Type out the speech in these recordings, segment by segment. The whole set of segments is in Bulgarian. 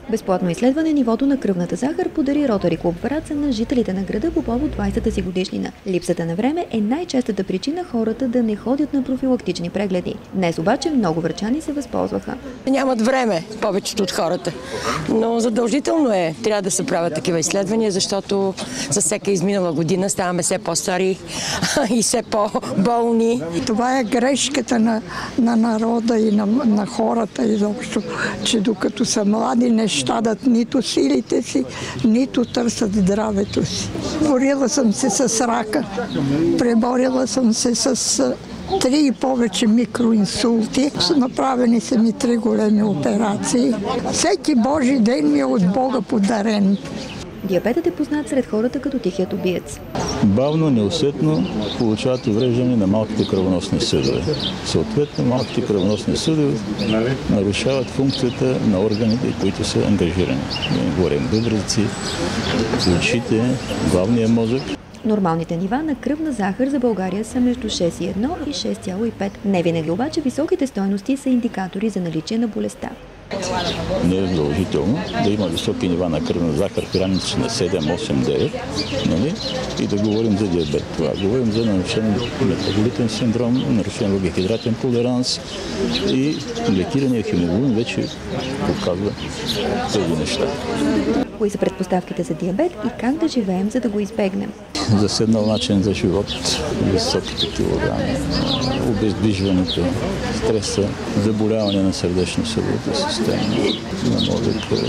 Безплатно изследване нивото на кръвната захар подари Ротари клуб Враца на жителите на града по повод 20-та си годишнина. Липсата на време е най-честата причина хората да не ходят на профилактични прегледи. Днес обаче много врачани се възползваха. Нямат време повечето от хората, но задължително е. Трябва да се правят такива изследвания, защото за всяка изминала година ставаме все по-стари и все по-болни. Това е грешката на народа и на хората изобщо, че докато са млади не щадат нито силите си, нито търсят здравето си. Борила съм се с рака, преборила съм се с 3 и повече микроинсулти. Направени са ми 3 големи операции. Всеки Божи ден ми е от Бога подарен. Диабетът е познат сред хората като тихият убиец. Бавно, неусетно получават увреждане на малките кръвоносни съдове. Съответно, малките кръвоносни съдове нарушават функцията на органите, които са ангажирани. Говорим бъбреци, очите, главния мозък. Нормалните нива на кръвна захар за България са между 6,1 и 6,5. Не винаги обаче високите стойности са индикатори за наличие на болестта. Не е задължително да има високи нива на кръвна захар в граници на 7, 8, 9, нали? И да говорим за диабет. Това говорим за нарушен метаболитен синдром, нарушен въглехидратен толеранс и лекирания хемоглобин вече показва тези неща. Кои са предпоставките за диабет и как да живеем, за да го избегнем? Заседнал начин за живот, високите килограми, обездвижването, стреса, заболяване на сърдечно-съдовата система, на мозъка.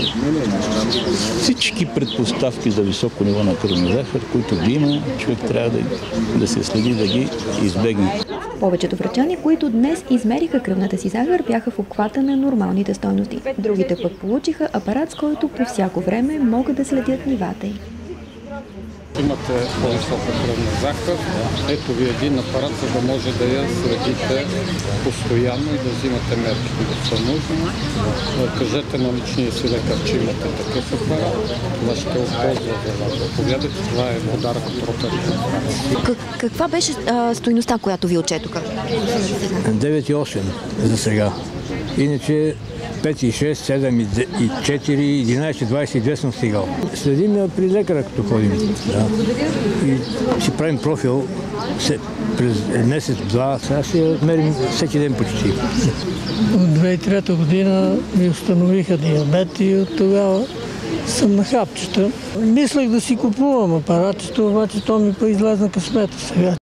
Всички предпоставки за високо ниво на кръвна захар, които ги има, човек трябва да се следи да ги избегне. Повечето врачани, които днес измериха кръвната си захар, бяха в обхвата на нормалните стойности. Другите пък получиха апарат, с който по всяко време могат да следят нивата й. Имате по-висока кръвна захар. Ето ви един апарат, за да може да я следите постоянно и да взимате мерки, които са нужни. Кажете на личния си лекар, че имате такъв апарат. Това ще ползва за вас. Погледайте, това е подарък от Ротари. Каква беше стойността, която ви отчетоха? 9,8 за сега. Иначе 5,6, 7,4, 11, 22 съм стигал. Следим я при лекара, като ходим. Да. И си правим профил през месец-два. Сега си мерим всеки ден почти. От 2003 година ми установиха диабет и от тогава съм на хапчета. Мислех да си купувам апаратчето, обаче то ми излезна късмета сега.